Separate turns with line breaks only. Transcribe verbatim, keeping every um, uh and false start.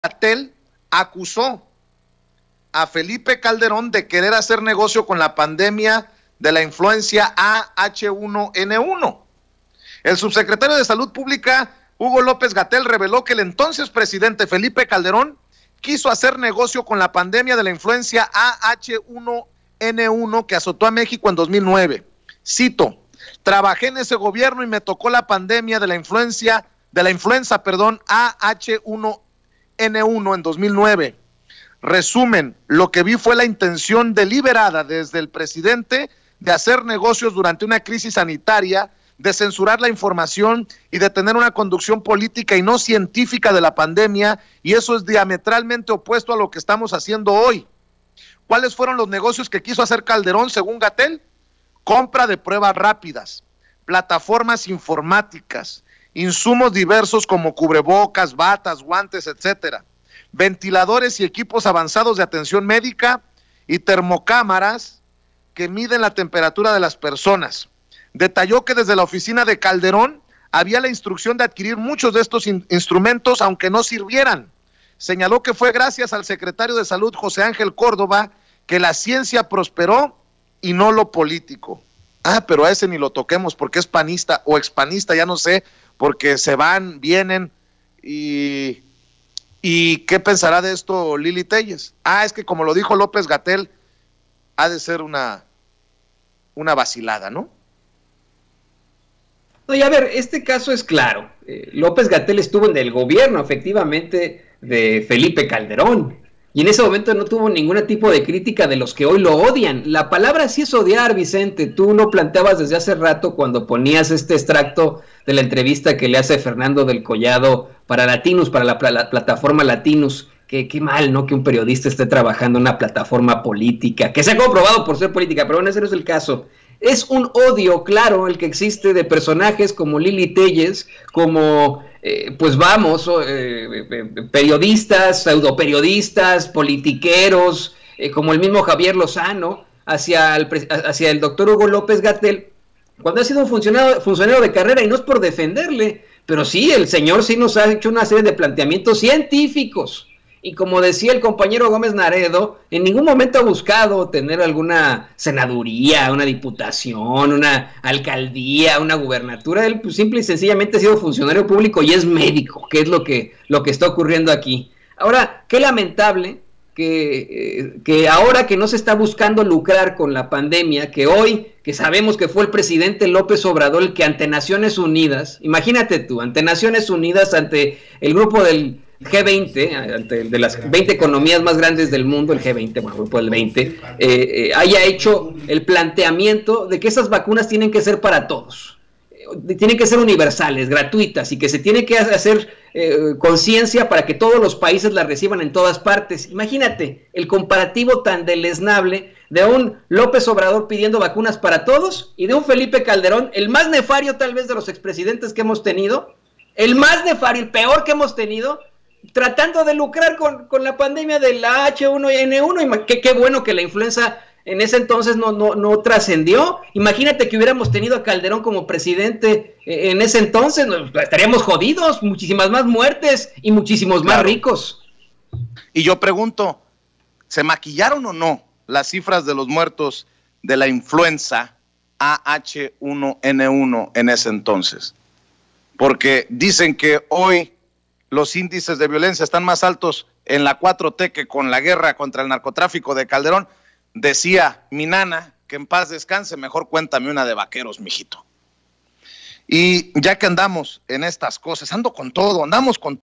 Gatell acusó a Felipe Calderón de querer hacer negocio con la pandemia de la influencia A H uno N uno. El subsecretario de Salud Pública, Hugo López Gatell, reveló que el entonces presidente Felipe Calderón quiso hacer negocio con la pandemia de la influencia A H uno N uno que azotó a México en dos mil nueve. Cito: trabajé en ese gobierno y me tocó la pandemia de la influencia, de la influenza, perdón, A H uno N uno en dos mil nueve. Resumen, lo que vi fue la intención deliberada desde el presidente de hacer negocios durante una crisis sanitaria, de censurar la información y de tener una conducción política y no científica de la pandemia, y eso es diametralmente opuesto a lo que estamos haciendo hoy. ¿Cuáles fueron los negocios que quiso hacer Calderón según Gatell? Compra de pruebas rápidas, plataformas informáticas, insumos diversos como cubrebocas, batas, guantes, etcétera, ventiladores y equipos avanzados de atención médica y termocámaras que miden la temperatura de las personas. Detalló que desde la oficina de Calderón había la instrucción de adquirir muchos de estos in- instrumentos aunque no sirvieran. Señaló que fue gracias al secretario de Salud, José Ángel Córdoba, que la ciencia prosperó y no lo político. Ah, pero a ese ni lo toquemos porque es panista o expanista, ya no sé, porque se van, vienen y... ¿Y qué pensará de esto Lili Telles? Ah, es que como lo dijo López Gatell, ha de ser una, una vacilada, ¿no?
No, y a ver, este caso es claro. Eh, López Gatell estuvo en el gobierno, efectivamente, de Felipe Calderón. Y en ese momento no tuvo ningún tipo de crítica de los que hoy lo odian. La palabra sí es odiar, Vicente. Tú lo planteabas desde hace rato cuando ponías este extracto de la entrevista que le hace Fernando del Collado para Latinus, para la, la plataforma Latinus. Qué, qué mal, ¿no? Que un periodista esté trabajando en una plataforma política, que se ha comprobado por ser política, pero bueno, ese no es el caso. Es un odio claro el que existe de personajes como Lili Telles, como... Eh, pues vamos, eh, periodistas, pseudoperiodistas, politiqueros, eh, como el mismo Javier Lozano, hacia el, hacia el doctor Hugo López Gatell, cuando ha sido un funcionario, funcionario de carrera, y no es por defenderle, pero sí, el señor sí nos ha hecho una serie de planteamientos científicos, y como decía el compañero Gómez Naredo, en ningún momento ha buscado tener alguna senaduría, una diputación, una alcaldía, una gubernatura. Él pues, simple y sencillamente ha sido funcionario público y es médico, que es lo que, lo que está ocurriendo aquí. Ahora, qué lamentable que, eh, que ahora que no se está buscando lucrar con la pandemia, que hoy, que sabemos que fue el presidente López Obrador el que ante Naciones Unidas, imagínate tú, ante Naciones Unidas, ante el grupo del G veinte, de las veinte economías más grandes del mundo, el G veinte, bueno, grupo del veinte, eh, eh, haya hecho el planteamiento de que esas vacunas tienen que ser para todos, eh, tienen que ser universales, gratuitas, y que se tiene que hacer eh, conciencia para que todos los países las reciban en todas partes. Imagínate el comparativo tan deleznable de un López Obrador pidiendo vacunas para todos y de un Felipe Calderón, el más nefario tal vez de los expresidentes que hemos tenido, el más nefario, el peor que hemos tenido, tratando de lucrar con, con la pandemia de la H uno N uno. Qué, qué bueno que la influenza en ese entonces no, no, no trascendió. Imagínate que hubiéramos tenido a Calderón como presidente en ese entonces, estaríamos jodidos, muchísimas más muertes y muchísimos claro. más ricos.
Y yo pregunto, ¿se maquillaron o no las cifras de los muertos de la influenza A H uno N uno en ese entonces? Porque dicen que hoy los índices de violencia están más altos en la cuatro T que con la guerra contra el narcotráfico de Calderón. Decía mi nana, que en paz descanse, mejor cuéntame una de vaqueros, mijito. Y ya que andamos en estas cosas, ando con todo, andamos con